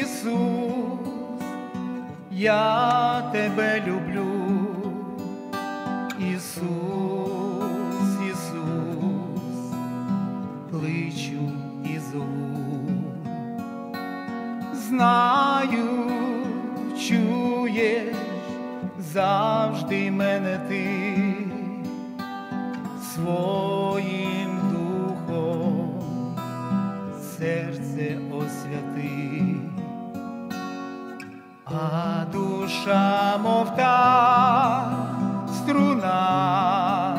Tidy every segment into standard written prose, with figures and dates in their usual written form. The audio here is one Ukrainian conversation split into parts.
Ісус, я тебе люблю. Ісус, Ісус, кличу і зову. Знаю, чуєш завжди мене ти, своїм духом серце освяти, а душа, мов та струна,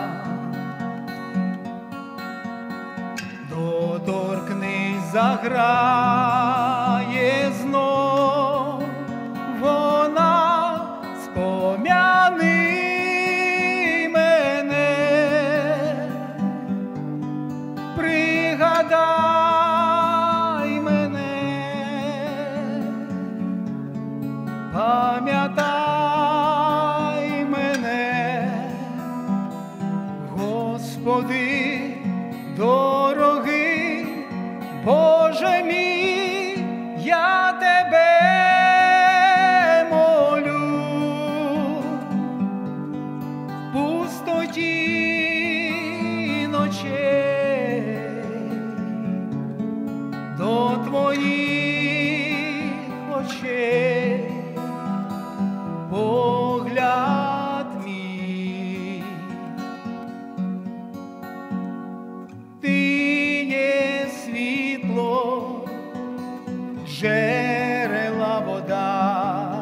доторкнись, заграє знов, вона спом'яни мене, пригадай мене, пам'ятай мене, Господи, дорогий Боже мій, я тебе молю, в пустоті ночей до твоїх очей погляд мій. Ти є світло, джерела вода,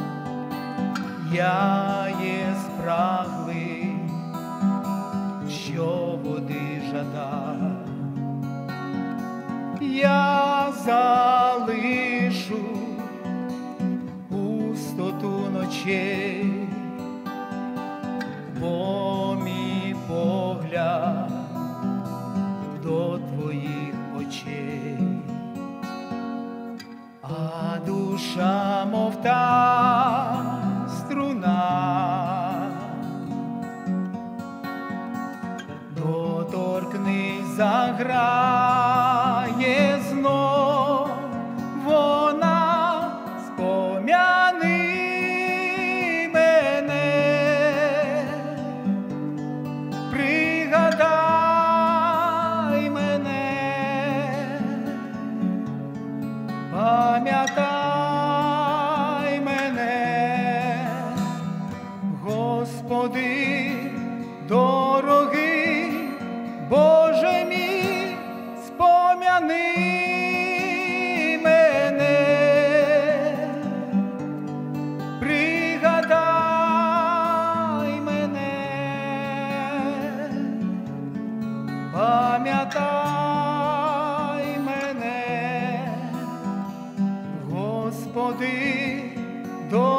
я є спраглий, що води жада. Я залишу пустоту ночей, бо мій погляд до твоїх очей, а душа, мов та струна, доторкнись, заграє знов, вона спом'яни мене, пригадай мене, пам'ятай мене, Господи, дорогий Боже мій, спом'яни мене, пригадай мене, пам'ятай мене, Господи,